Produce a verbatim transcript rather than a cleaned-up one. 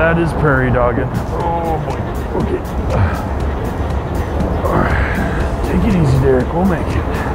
that is prairie dogging. Oh boy. Okay. All right. Take it easy, Derek. We'll make it.